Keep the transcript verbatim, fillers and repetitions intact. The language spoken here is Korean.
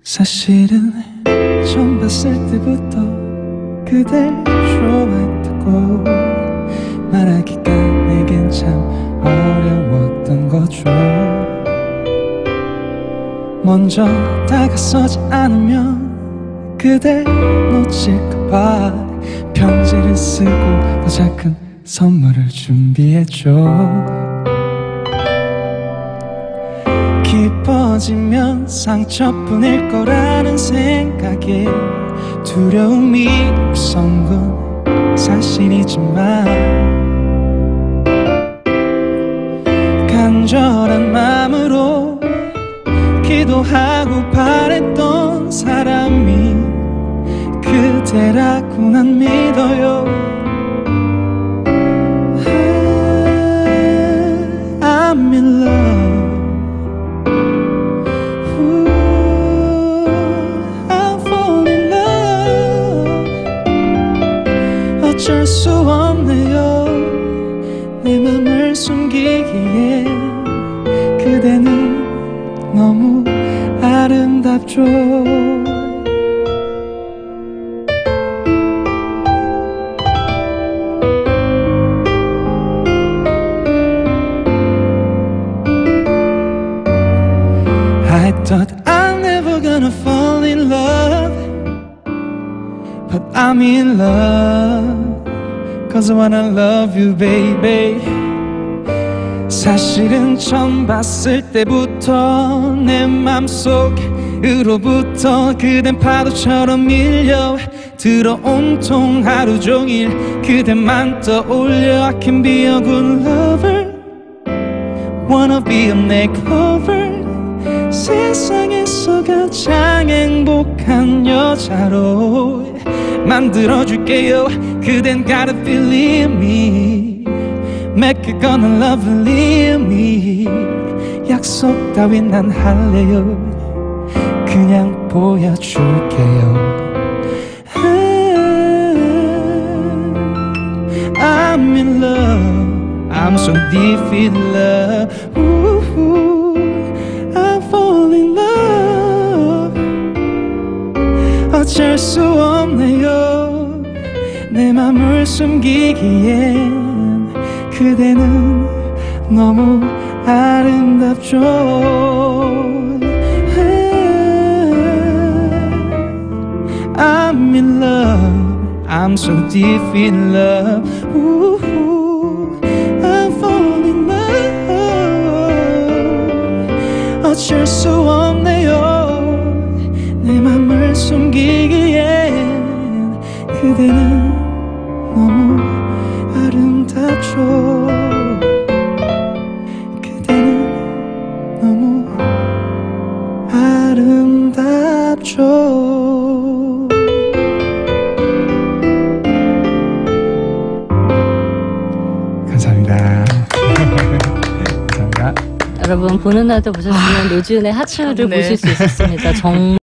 사실은 처음 봤을 때부터 그댈 좋아했다고 말하기가 내겐 참 어려웠던 거죠. 먼저 다가서지 않으면 그댈 놓칠까봐 편지를 쓰고 더 작은 선물을 준비했죠. 깊어지면 상처뿐일 거라는 생각에 두려움이 우선 건 사실이지만 간절한 마음으로 기도하고 바랬던 사람이 그대라고 난 믿어요. I'm in love. 어쩔 수 없네요. 내 맘을 숨기기에 그대는 너무 아름답죠. I thought I'm never gonna fall in love, but I'm in love, cause I wanna love you baby. 사실은 처음 봤을 때부터 내 맘속으로부터 그댄 파도처럼 밀려 들어 온통 하루 종일 그대만 떠올려. I can be a good lover, wanna be a makeover. 세상에서 가장 행복한 여자로 만들어줄게요. 그댄 gotta believe me, make it gonna lovely me. 약속 따윈 난 할래요. 그냥 보여줄게요. I'm in love, I'm so deep in love. Ooh, I fall in love. 어쩔 수 없네요. 내 맘을 숨기기엔 그대는 너무 아름답죠. I'm in love, I'm so deep in love. Ooh, I fall in love. 어쩔 수 없네요. 내 맘을 숨기기엔 그대는 너무 아름답죠. 그대는 너무 아름답죠. 감사합니다. 감사합니다. 여러분 보는 날도 보셨으면 노지은의 하트를 네. 보실 수 있었습니다. 정말